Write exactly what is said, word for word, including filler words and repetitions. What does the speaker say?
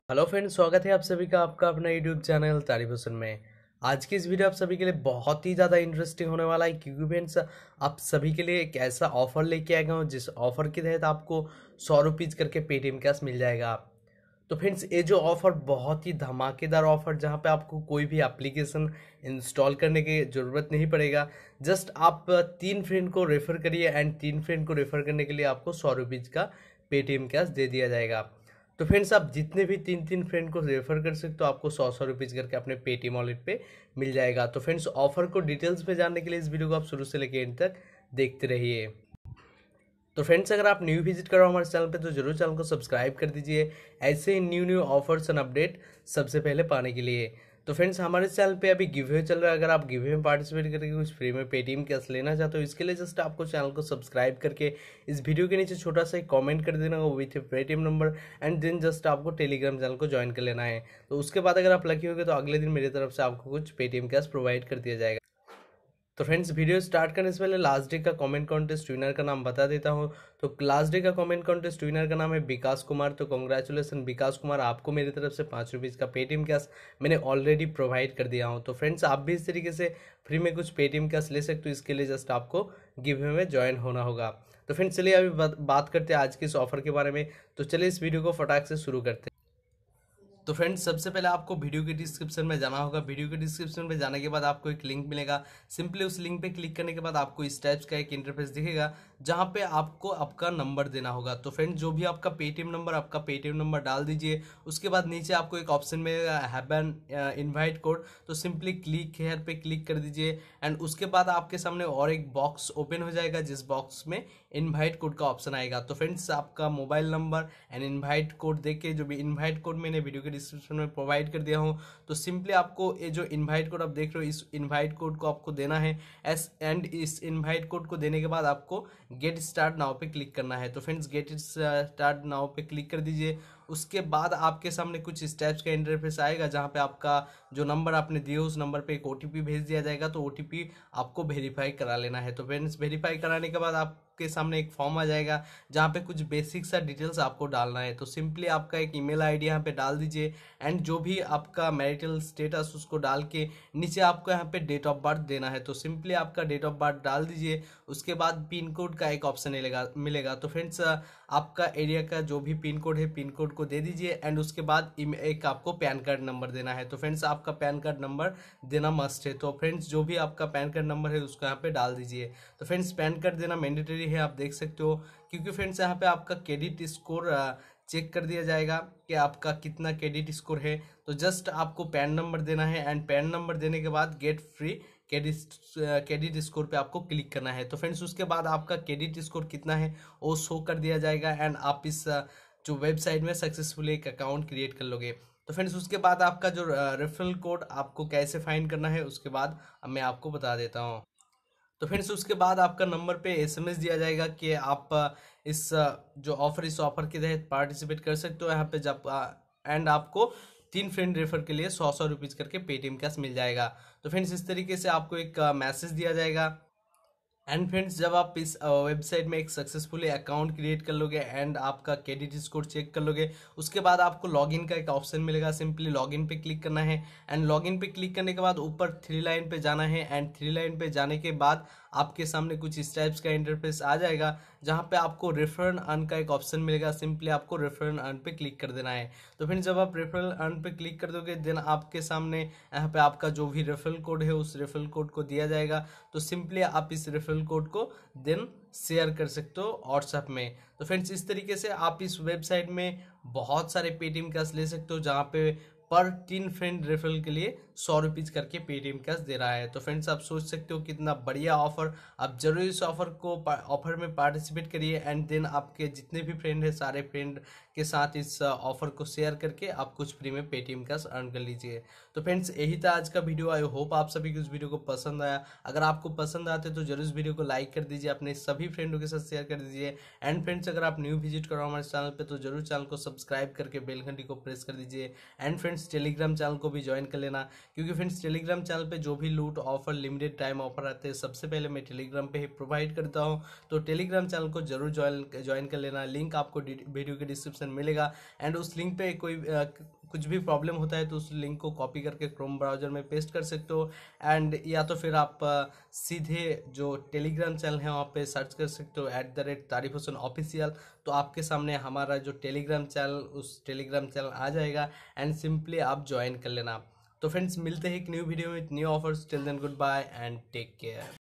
Hello friends, स्वागत है आप सभी का आपका अपना यूट्यूब चैनल तारिफ हुसैन में। आज की इस वीडियो आप सभी के लिए बहुत ही ज़्यादा इंटरेस्टिंग होने वाला है, क्योंकि फ्रेंड्स आप सभी के लिए एक ऐसा ऑफर लेके आएगा हूँ जिस ऑफर के तहत आपको सौ रुपीज़ करके पेटीएम कैश मिल जाएगा। तो फ्रेंड्स, ये जो ऑफर बहुत ही धमाकेदार ऑफर, जहाँ पे आपको कोई भी एप्लीकेशन इंस्टॉल करने की ज़रूरत नहीं पड़ेगा। जस्ट आप तीन फ्रेंड को रेफ़र करिए एंड तीन फ्रेंड को रेफ़र करने के लिए आपको सौ रुपीज़ का पेटीएम कैश दे दिया जाएगा। तो फ्रेंड्स, आप जितने भी तीन तीन फ्रेंड को रेफर कर सकते हो, आपको सौ सौ रुपीज़ करके अपने पेटीएम वॉलेट पे मिल जाएगा। तो फ्रेंड्स, ऑफर को डिटेल्स में जानने के लिए इस वीडियो को आप शुरू से लेकर एंड तक देखते रहिए। तो फ्रेंड्स, अगर आप न्यू विजिट कर रहे हो हमारे चैनल पे तो जरूर चैनल को सब्सक्राइब कर दीजिए, ऐसे ही new new offers and update सबसे पहले पाने के लिए। तो फ्रेंड्स, हमारे चैनल पे अभी गिव चल रहा है। अगर आप गिव में पार्टिसिपेट करके कुछ फ्री में पेटीएम कैश लेना चाहते हो, इसके लिए जस्ट आपको चैनल को सब्सक्राइब करके इस वीडियो के नीचे छोटा सा एक कमेंट कर देना वो with Paytm number, and then just आपको टेलीग्राम चैनल को ज्वाइन कर लेना है। तो उसके बाद अगर आप लकी हो गए तो अगले दिन मेरी तरफ से आपको कुछ पेटीएम कैश प्रोवाइड कर दिया जाएगा। तो फ्रेंड्स, वीडियो स्टार्ट करने से पहले लास्ट डे का कमेंट कॉन्टेस्ट विनर का नाम बता देता हूँ। तो लास्ट डे का कमेंट कॉन्टेस्ट विनर का नाम है विकास कुमार। तो कॉन्ग्रेचुलेसन विकास कुमार, आपको मेरी तरफ से पाँच रुपीज़ का पेटीएम कैश मैंने ऑलरेडी प्रोवाइड कर दिया हूँ। तो फ्रेंड्स, आप भी इस तरीके से फ्री में कुछ पेटीएम कैश ले सकते हो, इसके लिए जस्ट आपको गिव में ज्वाइन होना होगा। तो फ्रेंड्स, चलिए अभी बात करते हैं आज के इस ऑफर के बारे में। तो चलिए इस वीडियो को फटाक से शुरू करते हैं। तो फ्रेंड्स, सबसे पहले आपको वीडियो के डिस्क्रिप्शन में जाना होगा। वीडियो के डिस्क्रिप्शन में जाने के बाद आपको एक लिंक मिलेगा। सिंपली उस लिंक पे क्लिक करने के बाद आपको इस टाइप्स का एक इंटरफेस दिखेगा, जहां पे आपको आपका नंबर देना होगा। तो फ्रेंड्स, जो भी आपका पेटीएम नंबर आपका पेटीएम नंबर डाल दीजिए। उसके बाद नीचे आपको एक ऑप्शन मिलेगा हैव एन इनवाइट कोड। तो सिंपली क्लिक हेयर पे क्लिक कर दीजिए, एंड उसके बाद आपके सामने और एक बॉक्स ओपन हो जाएगा, जिस बॉक्स में इनवाइट कोड का ऑप्शन आएगा। तो फ्रेंड्स, आपका mobile number and invite code देख के, जो भी इनवाइट कोड मैंने वीडियो के डिस्क्रिप्शन में प्रोवाइड कर दिया हूँ, तो सिंपली आपको ये जो इनवाइट कोड आप देख रहे हो, इस इनवाइट कोड को आपको देना है एस एंड इस इनवाइट कोड को देने के बाद आपको गेट स्टार्ट नाउ पे क्लिक करना है। तो फ्रेंड्स, गेट स्टार्ट नाउ पे क्लिक कर दीजिए। उसके बाद आपके सामने कुछ इस टाइप्स का इंटरफेस आएगा, जहाँ पे आपका जो नंबर आपने दिए उस नंबर पे एक ओटीपी भेज दिया जाएगा। तो ओटीपी आपको वेरीफाई करा लेना है। तो फ्रेंड्स, वेरीफाई कराने के बाद आपके सामने एक फॉर्म आ जाएगा, जहाँ पे कुछ बेसिक सा डिटेल्स आपको डालना है। तो सिंपली आपका एक ईमेल आईडी यहाँ पे डाल दीजिए, एंड जो भी आपका मैरिटल स्टेटस उसको डाल के नीचे आपको यहाँ पे डेट ऑफ बर्थ देना है। तो सिंपली आपका डेट ऑफ बर्थ डाल दीजिए। उसके बाद पिन कोड का एक ऑप्शन मिलेगा मिलेगा तो फ्रेंड्स, आपका एरिया का जो भी पिन कोड है पिन कोड को दे दीजिए, एंड उसके बाद एक आपको पैन कार्ड नंबर देना है। तो फ्रेंड्स, आपका पैन कार्ड नंबर देना मस्ट है। तो फ्रेंड्स, जो भी आपका पैन कार्ड नंबर है उसको यहाँ पे डाल दीजिए। तो फ्रेंड्स, पैन कार्ड देना मैंडेटरी है, आप देख सकते हो, क्योंकि फ्रेंड्स यहाँ पे आपका क्रेडिट स्कोर चेक कर दिया जाएगा कि आपका कितना क्रेडिट स्कोर है। तो जस्ट आपको पैन नंबर देना है, एंड पैन नंबर देने के बाद get free credit credit score पे आपको क्लिक करना है। तो फ्रेंड्स, उसके बाद आपका क्रेडिट स्कोर कितना है वो शो कर दिया जाएगा, एंड आप इस जो वेबसाइट में सक्सेसफुली एक अकाउंट क्रिएट कर लोगे। तो फ्रेंड्स, उसके बाद आपका जो रेफरल कोड आपको कैसे फाइंड करना है उसके बाद अब मैं आपको बता देता हूँ। तो फ्रेंड्स, उसके बाद आपका नंबर पे एसएमएस दिया जाएगा कि आप इस जो ऑफर इस ऑफर के तहत पार्टिसिपेट कर सकते हो यहाँ पे, जब एंड आपको तीन फ्रेंड रेफर के लिए सौ सौ रुपीज़ करके पेटीएम कैश मिल जाएगा। तो फ्रेंड्स, इस तरीके से आपको एक मैसेज दिया जाएगा। एंड फ्रेंड्स, जब आप इस वेबसाइट में एक सक्सेसफुली अकाउंट क्रिएट कर लोगे एंड आपका क्रेडिट स्कोर चेक कर लोगे, उसके बाद आपको लॉगिन का एक ऑप्शन मिलेगा। सिंपली लॉगिन पे क्लिक करना है, एंड लॉगिन पे क्लिक करने के बाद ऊपर थ्री लाइन पे जाना है, एंड थ्री लाइन पे जाने के बाद आपके सामने कुछ इस टाइप्स का इंटरफेस आ जाएगा, जहाँ पे आपको रेफरल अर्न का एक ऑप्शन मिलेगा। सिंपली आपको रेफरल अर्न पे क्लिक कर देना है। तो फिर जब आप रेफरल अर्न पे क्लिक कर दोगे, देन आपके सामने यहाँ पे आपका जो भी रेफरल कोड है उस रेफरल कोड को दिया जाएगा। तो सिंपली आप इस रेफरल कोड को देन शेयर कर सकते हो व्हाट्सएप में। तो फ्रेंड्स, इस तरीके से आप इस वेबसाइट में बहुत सारे पेटीएम कैश ले सकते हो, जहाँ पे पर तीन फ्रेंड रेफरल के लिए सौ रुपीज़ करके पेटीएम कैश दे रहा है। तो फ्रेंड्स, आप सोच सकते हो कितना बढ़िया ऑफर। आप जरूर इस ऑफर को ऑफर में पार्टिसिपेट करिए, एंड देन आपके जितने भी फ्रेंड है सारे फ्रेंड के साथ इस ऑफर को शेयर करके आप कुछ फ्री में पेटीएम कैश अर्न कर लीजिए। तो फ्रेंड्स, यही था आज का वीडियो। आई होप आप सभी को इस वीडियो को पसंद आया। अगर आपको पसंद आते तो जरूर इस वीडियो को लाइक कर दीजिए, अपने सभी फ्रेंडों के साथ शेयर कर दीजिए। एंड फ्रेंड्स, अगर आप न्यू विजिट करो हमारे चैनल पे तो जरूर चैनल को सब्सक्राइब करके बेल घंटी को प्रेस कर दीजिए। एंड फ्रेंड्स, टेलीग्राम चैनल को भी ज्वाइन कर लेना, क्योंकि फ्रेंड्स टेलीग्राम चैनल पे जो भी लूट ऑफर लिमिटेड टाइम ऑफर आते हैं सबसे पहले मैं टेलीग्राम पे ही प्रोवाइड करता हूँ। तो टेलीग्राम चैनल को जरूर ज्वाइन ज्वाइन कर लेना। लिंक आपको वीडियो के डिस्क्रिप्शन मिलेगा, एंड उस लिंक पे कोई कुछ भी प्रॉब्लम होता है तो उस लिंक को कॉपी करके क्रोम ब्राउज़र में पेस्ट कर सकते हो। एंड या तो फिर आप अ, सीधे जो टेलीग्राम चैनल है वहाँ पे सर्च कर सकते हो एट द रेट तारिफ हुसैन ऑफिशियल। तो आपके सामने हमारा जो टेलीग्राम चैनल, उस टेलीग्राम चैनल आ जाएगा एंड सिंपली आप ज्वाइन कर लेना। तो फ्रेंड्स, मिलते हैं एक न्यू वीडियो में new offers. Till then good bye and take care.